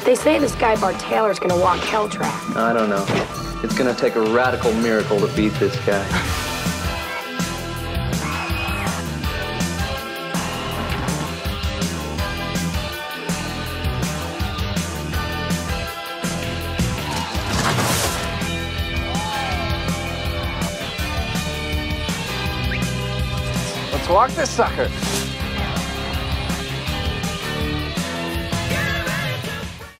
They say this guy Bart Taylor's gonna walk Hell Track. I don't know. It's gonna take a radical miracle to beat this guy. Let's walk this sucker.